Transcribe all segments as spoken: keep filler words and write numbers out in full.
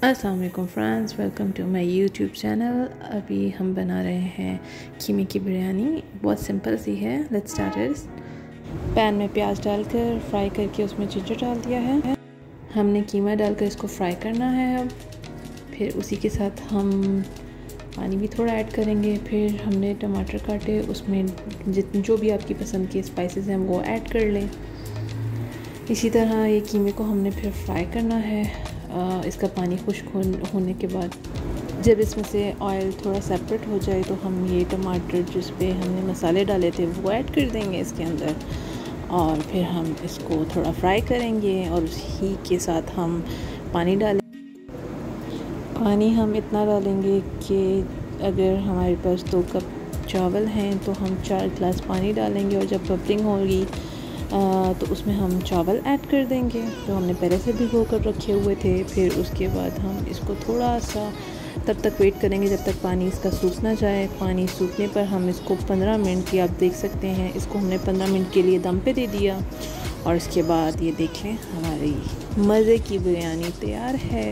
अस्सलाम वालेकुम friends, welcome to my YouTube channel. अभी हम बना रहे हैं कीमे की बिरयानी। बहुत सिंपल सी है। Let's start it. पैन में प्याज डालकर फ्राई करके उसमें जिंजर डाल दिया है। हमने कीमा डालकर इसको फ्राई करना है। अब फिर उसी के साथ हम पानी भी थोड़ा ऐड करेंगे। फिर हमने टमाटर काटे, उसमें जितने जो भी आपकी पसंद के स्पाइसेस हैं वो ऐड कर लें। इसी तरह ये कीमे को हमने फिर फ्राई करना है। आ, इसका पानी खुश्क हो, होने के बाद जब इसमें से ऑयल थोड़ा सेपरेट हो जाए तो हम ये टमाटर जिस पे हमने मसाले डाले थे वो ऐड कर देंगे इसके अंदर, और फिर हम इसको थोड़ा फ्राई करेंगे और उसी के साथ हम पानी डालें। पानी हम इतना डालेंगे कि अगर हमारे पास दो कप चावल हैं तो हम चार गिलास पानी डालेंगे, और जब बबलिंग होगी आ, तो उसमें हम चावल ऐड कर देंगे जो हमने पहले से भिगो कर रखे हुए थे। फिर उसके बाद हम इसको थोड़ा सा तब तक वेट करेंगे जब तक पानी इसका सूख ना जाए। पानी सूखने पर हम इसको पंद्रह मिनट की, आप देख सकते हैं, इसको हमने पंद्रह मिनट के लिए दम पे दे दिया। और इसके बाद ये देख लें, हमारी मज़े की बिरयानी तैयार है।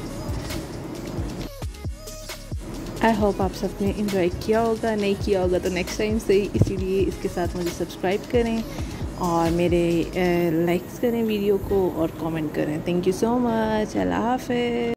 आई होप आप सबने इंजॉय किया होगा। नहीं किया होगा तो नेक्स्ट टाइम से, इसीलिए इसके साथ मुझे सब्सक्राइब करें और मेरे लाइक्स करें वीडियो को और कमेंट करें। Thank you so much. अल्लाह हाफ़िज़।